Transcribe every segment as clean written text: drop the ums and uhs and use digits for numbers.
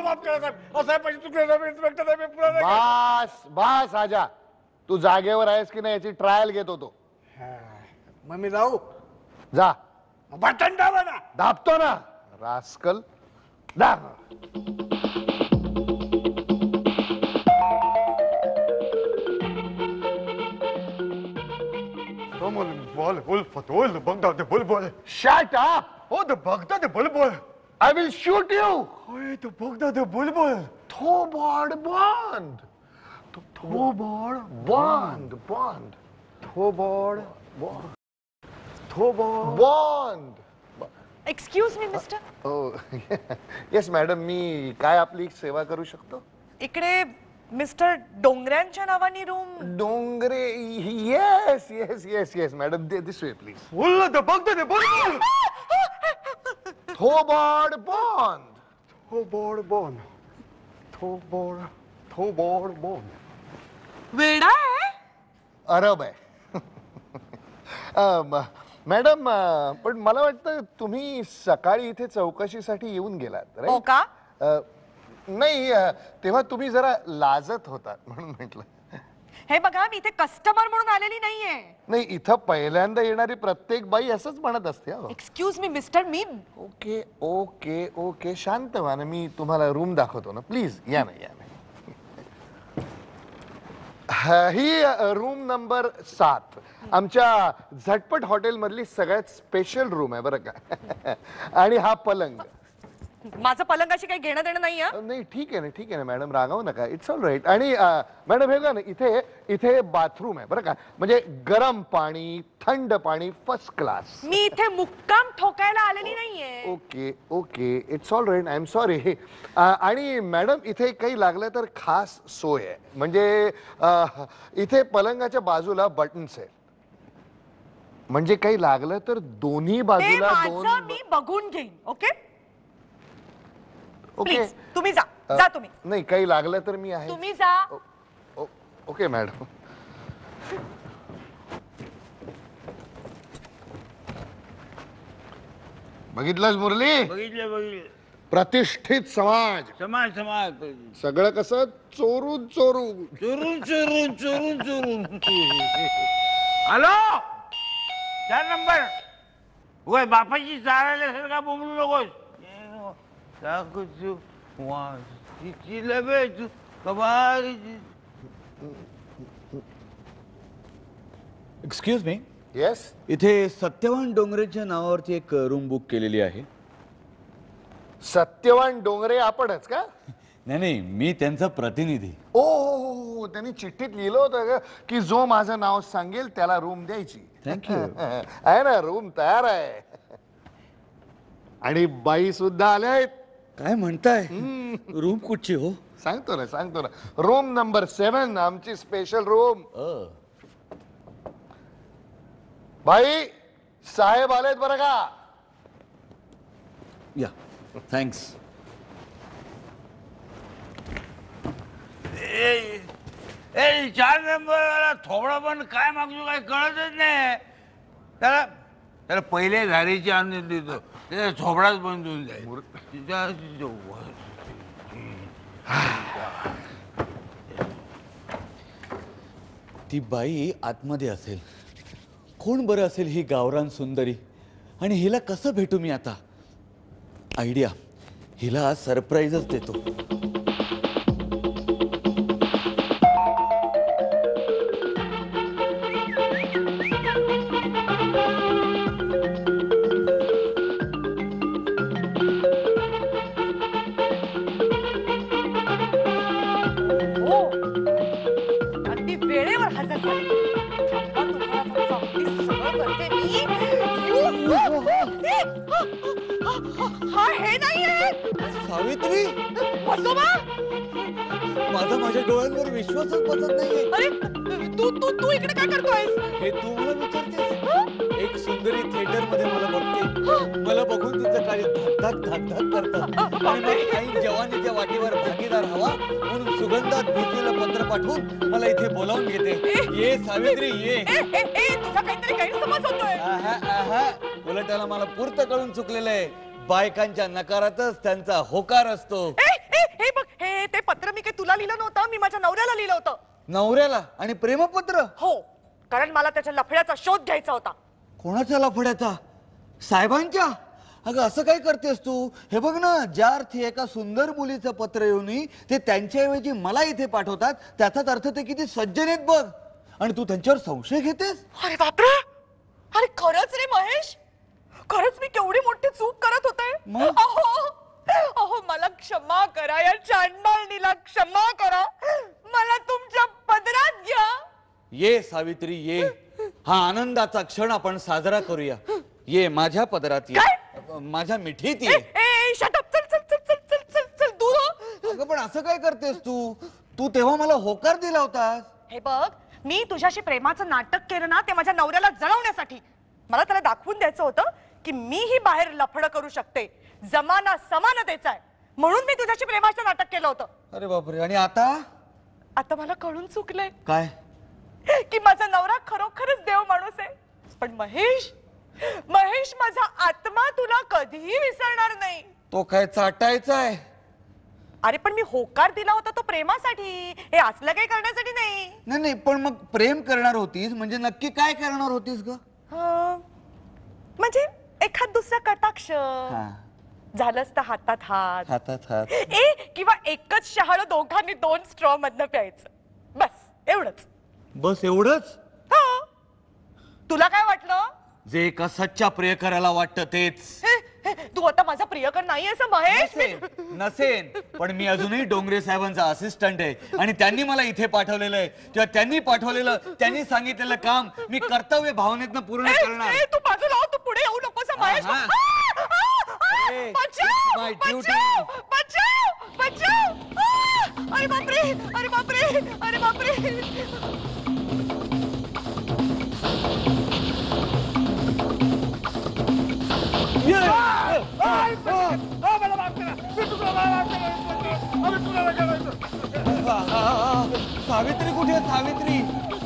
माफ करा साहेब. साहेब माझी चुकलं साहेब. इन्स्पेक्टर साहेब पुन्हा नाही. बस बस आजा, तू जागेवर आहेस की नाही याची ट्रायल घेत होतो. मग मी जाऊ? जा. बटन दाबा ना. दाबतो ना रास्कल, दाब. Bull, Fatul, the Baghdad, the Bulbul. Shut up! Oh, the Baghdad, the Bulbul. I will shoot you! Oh, the Baghdad, the Bulbul. Thobard Bond! Thobard Bond! Bond! Thobard. Thobard. Bond! Excuse me mister. Oh, yes, madam. मी काय आपली सेवा करू शकतो? इकडे mister डोंगऱ्यांच्या नावाने room. Dongre. Yes, yes, yes, yes, madam. This way, please. Bull, the Baghdad, the Bulbul. Thobard Bond! Thobard Bond. Thobard Bond. वेडा आहे. अरब आहे. मॅडम, पण मला वाटतं तुम्ही सकाळी इथे चौकशीसाठी येऊन गेलात, हो का? नाही, तेव्हा तुम्ही जरा लाजत होता म्हणून म्हटलं. हे बघा, मी इथे कस्टमर म्हणून आलेली नाहीये. नाही, इथं पहिल्यांदा येणारी प्रत्येक बाई असंच म्हणत असते. Excuse me mister. मी ओके ओके ओके, शांत व्हा ना. मी तुम्हाला रूम दाखवतो ना. प्लीज या ना, या ना. ही रूम नंबर 7 आमच्या झटपट हॉटेल मधली सगळ्यात स्पेशल रूम आहे बरं का. आणि हा पलंग. माझं पलंगाशी काही घेणं देणं नाहीये. नाही, ठीक आहे ना, ठीक आहे ना मॅडम, रागावू नका. It's all right. आणि मॅडम हे बघा ना, इथे बाथरूम आहे बरं का. म्हणजे गरम पाणी, थंड पाणी, फर्स्ट क्लास. मी इथे मुक्काम ठोकायला आलेली नाहीये. Okay okay, it's all right. I am sorry. आणि मॅडम, इथे काही लागलं तर खास सोय आहे. म्हणजे इथे पलंगाच्या बाजूला बटन्स आहेत. म्हणजे काही लागलं तर दोन्ही बाजूला दोन. मी बघून घेईन. ओके ओके, प्लीज तुम्ही जा तुम्ही. नाही, काही लागलं तर मी आहे. तुम्ही जा. Okay madam. बघितलंस मुरली? बघितलं. प्रतिष्ठित समाज. समाज सगळं कसं चोरून चोरून. Hello, 4 number. होय, बापाची चारायला असेल का बोलू नकोस. Excuse me. येस. इथे सत्यवान डोंगरेच्या नावावरती एक रूम बुक केलेली आहे. सत्यवान डोंगरे आपणच का? नाही, मी त्यांचा प्रतिनिधी. ओ, त्यांनी चिठ्ठीत लिहिलं होतं की जो माझं नाव सांगेल त्याला रूम द्यायची. थँक्यू. आहे ना, रूम तयार आहे. आणि बाई सुद्धा आल्या आहेत. काय म्हणताय? रूम कुठची हो? सांगतो ना. रूम नंबर 7 आमची स्पेशल रूम. बाई साहेब आलेत बरं का. या, थँक्स. ए 4 नंबर थोडा पण काय मागतो काय कळतच नाही. त्याला पहिले धारीची आणून देतो. त्याचा थोबडाच बंद होऊन जाईल. ती बाई आतमध्ये असेल. कोण बरं असेल ही गावरान सुंदरी? आणि हिला कसं भेटू मी आता? आयडिया, हिला सरप्राईजच देतो. अगदी वेळेवर हजर झाली. हा हे नाहीये. सावित्री, वसोबा. माझा माझ्या डोळ्यांवर विश्वासच बसत नाहीये. अरे तू इकडे काय करतोयस? हे तू मला विचारतेस? एक सुंदरी थिएटर मध्ये मला बघते. मला बघून तिचं काही धक धक करतात. आणि मग आई जवानीच्या वाटेवर भागीदार हवा म्हणून सुगंधात भिजलेलं पत्र पाठवून मला इथे बोलावून घेते. ये सावित्री, ये. तुझा काहीतरी गैरसमज होतोय. उलट त्याला मला पुरतं कळून चुकलेलं आहे. बायकांच्या नकारातच त्यांचा होकार असतो. हे बघ, हे ते पत्र मी काही तुला लिहिलं नव्हतं, मी माझ्या नवऱ्याला लिहिलं होतं. नवऱ्याला आणि प्रेमपत्र? हो, कारण मला त्याच्या लफड्याचा शोध घ्यायचा होता. कोणाच्या लफड्याचा? साहेबांच्या? अगं असं काय करतेस तू? हे बघ ना, ज्या अर्थी एका सुंदर मुलीचं पत्र येऊन ते त्यांच्याऐवजी मला इथे पाठवतात, त्याचाच अर्थ ते किती सज्जन आहेत बघ. आणि तू त्यांच्यावर संशय घेतेस? अरे बापरे, अरे खरंच रे महेश, खरंच मी केवढी मोठी चूक करत होते. मग? अहो मला क्षमा करा, या चांडमाळणीला क्षमा करा, मला तुमच्या पदरात घ्या. ये सावित्री ये, हा आनंदाचा क्षण आपण साजरा करूया. ये माझ्या पदरात ये, माझ्या मिठीत ये. शट अप, चल चल चल चल चल चल चल दूर हो. अगं पण असं काय करतेस तू? तू तेव्हा मला होकार दिला होतास. हे बघ, मी तुझ्याशी प्रेमाचं नाटक केलं ना, ते माझ्या नवऱ्याला जळवण्यासाठी. मला त्याला दाखवून द्यायचं होतं की मीही बाहेर लफडं करू शकते, जमाना समानतेचा आहे, म्हणून मी तुझ्याशी प्रेमाचं नाटक केलं होतं. अरे बापरे, आणि आता? आता मला कळून चुकलंय काय? की माझा नवरा खरोखरच देव माणूस आहे. पण महेश, महेश माझा आत्मा तुला कधीही विसरणार नाही. तो काय चाटायचा आहे? अरे पण मी होकार दिला होता तो प्रेमासाठी, हे असलं काही करण्यासाठी नाही. नाही नाही, पण मग प्रेम करणार होतीस म्हणजे नक्की काय करणार होतीस ग? म्हणजे एखाद दुसरा कटाक्ष हा, झालंच तर हातात हात, हातात हात. किंवा एकच शहाळ दोघांनी 2 स्ट्रॉ मधनं प्यायचं, बस एवढंच. बस एवढंच? हो. तुला काय वाटलं? जे एका सच्च्या प्रियकराला वाटतं तेच. तू आता माझा प्रियकर नाही आहेस महेश. नसेन, नसेन, पण मी अजूनही डोंगरे साहेबांचा असिस्टंट आहे आणि त्यांनी मला इथे पाठवलेलं आहे, किंवा त्यांनी सांगितलेलं काम मी कर्तव्य भावनेतनं पूर्ण करणार. तू बाजूला हो, तू पुढे येऊ नकोस महेश. हा. अरे, बचाव, it's my duty. बचाव, बचाव, बचाव. अरे बापरे, अरे बापरे, अरे बापरे. सावित्री कुठे आहे? सावित्री,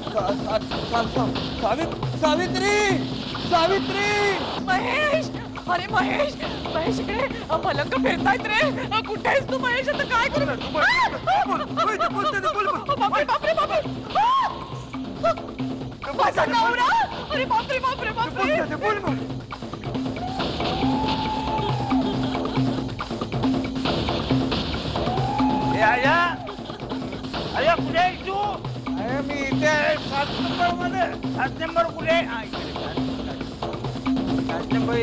सावित्री, सावित्री. महेश, अरे महेश, महेश इकडे पलंग फिरतायत रे. कुठे आहेस तू महेश? आता काय करू? बापरे बापरे बापरे, माझा नवरा. अरे बापरे बापरे बापरे. आया, आया कुठे आहेस तू? अरे मी इथे आहे 7 नंबर मध्ये. 7 नंबर कुठे आहे? 7 नंबर.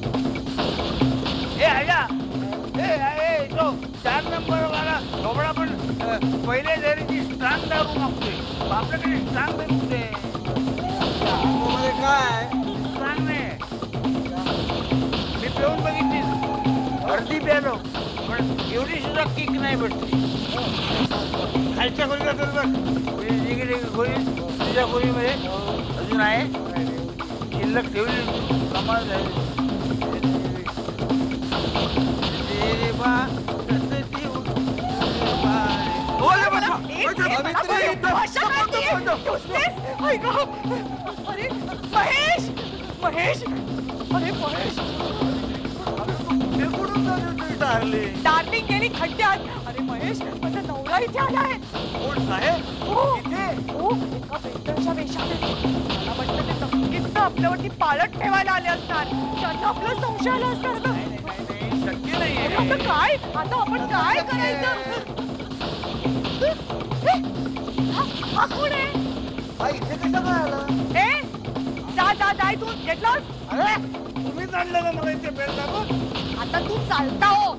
आया, तो 4 नंबर वाला ढोबळा पण पहिले जरीची स्ट्रांग दारू मागतोय. आपल्याकडे स्ट्रांग दारू कुठे? मध्ये काय स्ट्रांग नाही. मी पिऊन बघितली, अर्धी प्यालो, पण एवढी सुद्धा किक नाही भेटली. खालच्या खोलीला तर बघ, खोली तुझ्या खोलीमध्ये अजून आहे, शिल्लक ठेवली, कमाल झाली. अरे महेश, महेश, अरे महेश, डार्लिंग गेली खड्ड्यात. अरे महेश, माझा नवरा इथे आलाय. कोण साहेब? हो, हो, एका पेंटरच्या वेशात. मला वाटतं ते नक्कीच ना आपल्यावरती पाळत ठेवायला आले असणार. त्यांना आपला संशय आला असणार ना. शक्य नाही. अरे आता काय, आता आपण काय करायचं? हा कोण आहे? हा इथे कसा काय आला? जा जा जा इथून, घेतलास? अरे तुम्हीच आणलं ना मला इथे बेल दाबून. आता तू चालता हो.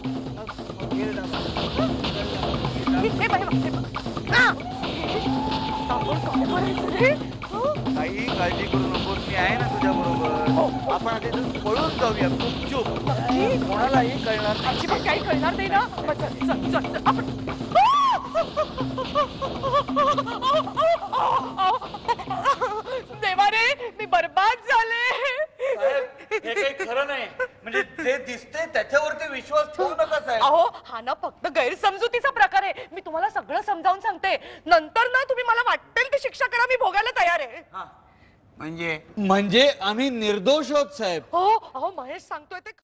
हे बघ, हे बघ. आपण काय करायचं रे? काही काळजी करू नकोस, मी आहे ना तुझ्या बरोबर. आपण आता इथून पळून जाऊया गुपचूप. कोणालाही कळणार नाही. अजिबात काही कळणार नाही ना. चल चल चल चल आपण. देवा रे, मी बर्बाद झाले. हे काही खरं नाही. म्हणजे जे दिसते त्याच्यावरती विश्वास ठेवू नका साहेब. अहो हा ना फक्त गैरसमजुतीचा प्रकार आहे. मी तुम्हाला सगळं समजावून सांगते, नंतर ना तुम्ही मला वाटेल ती शिक्षा करा, मी भोगायला तयार आहे. म्हणजे म्हणजे आम्ही निर्दोष आहोत साहेब. हो, अहो महेश सांगतोय ते